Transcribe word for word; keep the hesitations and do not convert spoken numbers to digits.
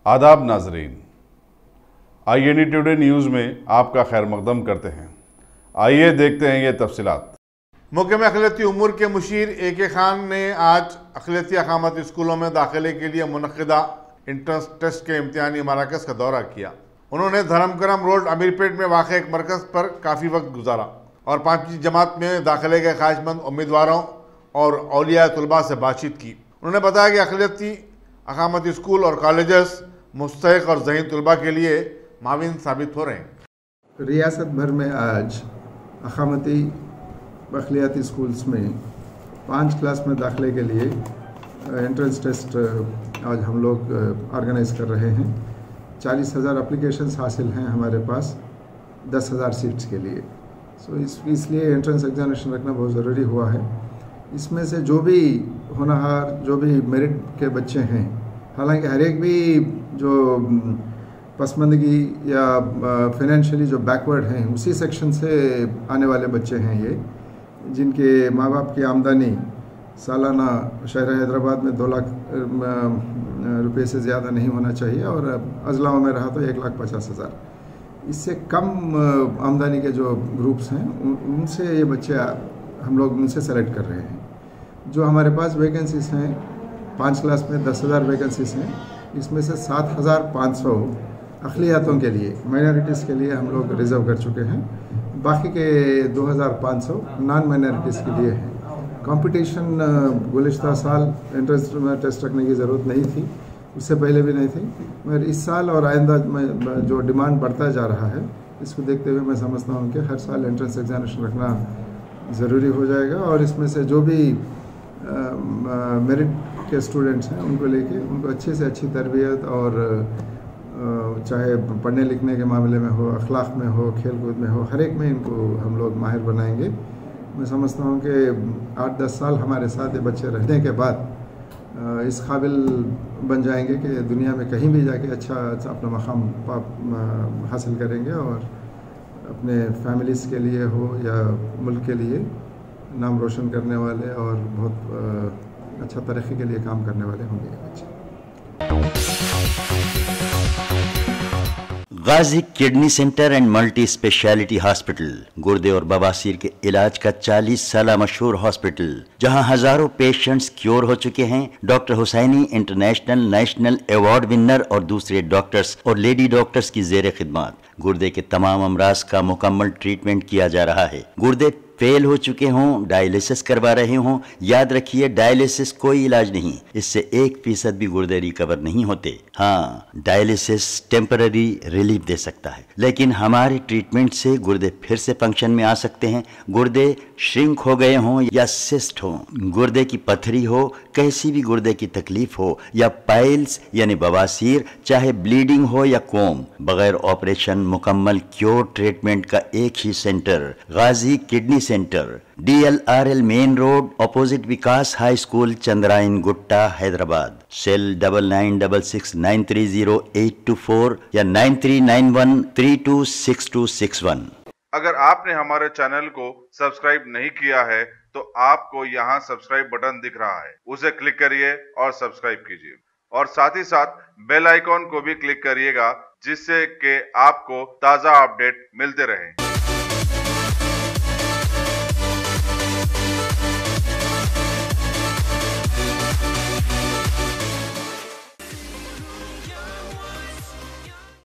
आदाब नाजरीन, I N D today news में आपका खैर मकदम करते हैं। आइए देखते हैं ये तफसीलात। मौके में अक़लियती उमूर के मुशीर ए के खान ने आज अक़लियती अक़ामती स्कूलों में दाखिले के लिए मुनक़िदा इंट्रेंस टेस्ट के इम्तिहानी मराकज़ का दौरा किया। उन्होंने धरम करम रोड अमीरपेट में वाक़ एक मरकज़ पर काफ़ी वक्त गुजारा और पाँचवीं जमात में दाखिले के ख्वाहिशमंद उम्मीदवारों और औलिया तलबा से बातचीत की। उन्होंने बताया कि अक़लियती अक़ामती स्कूल और कॉलेजेस मुस्तहिक़ और ज़हीन तलबा के लिए माविन साबित हो रहे हैं। रियासत भर में आज अक़ामती अक़लियती स्कूल्स में पाँच क्लास में दाखिले के लिए एंट्रेंस टेस्ट आज हम लोग ऑर्गेनाइज़ कर रहे हैं। चालीस हज़ार अप्लीकेशंस हासिल हैं हमारे पास दस हज़ार सीट्स के लिए। सो इस इसलिए एंट्रेंस एग्जामिनेशन रखना बहुत ज़रूरी हुआ है। इसमें से जो भी होनहार, जो भी मेरिट के बच्चे हैं, हालांकि हर एक भी जो पसमानदगी या फाइनेंशियली जो बैकवर्ड हैं उसी सेक्शन से आने वाले बच्चे हैं ये, जिनके माँ बाप की आमदनी सालाना शहर हैदराबाद में दो लाख रुपये से ज़्यादा नहीं होना चाहिए और अजलाओं में रहा तो एक लाख पचास हज़ार। इससे कम आमदनी के जो ग्रुप्स हैं उन, उनसे ये बच्चे हम लोग उनसे सेलेक्ट कर रहे हैं। जो हमारे पास वैकेंसीज हैं पाँच क्लास में दस हज़ार वैकेंसीज हैं, इसमें से सात हज़ार पाँच सौ अक़लियतों के लिए, माइनॉरिटीज़ के लिए हम लोग रिज़र्व कर चुके हैं। बाकी के दो हज़ार पाँच सौ नॉन माइनॉरिटीज़ के लिए हैं। कंपटीशन गुज़िश्ता साल एंट्रेंस टेस्ट रखने की ज़रूरत नहीं थी, उससे पहले भी नहीं थी, मगर इस साल और आइंदा में जो डिमांड बढ़ता जा रहा है, इसको देखते हुए मैं समझता हूँ कि हर साल एंट्रेंस एग्जामिनेशन रखना ज़रूरी हो जाएगा और इसमें से जो भी मेरिट के स्टूडेंट्स हैं उनको लेके उनको अच्छे से अच्छी तरबियत और चाहे पढ़ने लिखने के मामले में हो, अखलाक में हो, खेल कूद में हो, हर एक में इनको हम लोग माहिर बनाएंगे। मैं समझता हूँ कि आठ दस साल हमारे साथ ये बच्चे रहने के बाद इस काबिल बन जाएंगे कि दुनिया में कहीं भी जाके अच्छा अपना मकाम हासिल करेंगे और अपने फैमिलीज़ के लिए हो या मुल्क के लिए नाम रोशन करने वाले और बहुत अच्छा तरक्की के लिए काम करने वाले होंगे ये बच्चे। Ghazi kidney centre and multi speciality hospital गुर्दे और बवासीर के इलाज का चालीस साल मशहूर हॉस्पिटल, जहां हजारों पेशेंट्स क्योर हो चुके हैं। Doctor Husaini international national award winner और दूसरे डॉक्टर्स और लेडी डॉक्टर्स की जेर खिदमत गुर्दे के तमाम अमराज का मुकम्मल ट्रीटमेंट किया जा रहा है। गुर्दे फेल हो चुके हों, डायलिसिस करवा रहे हों, याद रखिए डायलिसिस कोई इलाज नहीं, इससे एक फीसद भी गुर्दे रिकवर नहीं होते। हाँ, डायलिसिस टेम्पररी रिलीफ दे सकता है, लेकिन हमारे ट्रीटमेंट से गुर्दे फिर से फंक्शन में आ सकते हैं। गुर्दे श्रिंक हो गए हों या सिस्ट हो, गुर्दे की पथरी हो, कैसी भी गुर्दे की तकलीफ हो या पाइल्स यानी बवासीर, चाहे ब्लीडिंग हो या कोम, बगैर ऑपरेशन मुकम्मल क्योर ट्रीटमेंट का एक ही centre, Ghazi kidney centre, D L R L main road, opposite Vikas high school, Chandrayan Gutta, Hyderabad. Cell double nine double six nine three zero eight two four या nine three nine one three two six two six one. अगर आपने हमारे channel को subscribe नहीं किया है तो आपको यहाँ सब्सक्राइब बटन दिख रहा है, उसे क्लिक करिए और सब्सक्राइब कीजिए और साथ ही साथ बेल आइकॉन को भी क्लिक करिएगा, जिससे कि आपको ताज़ा अपडेट मिलते रहें।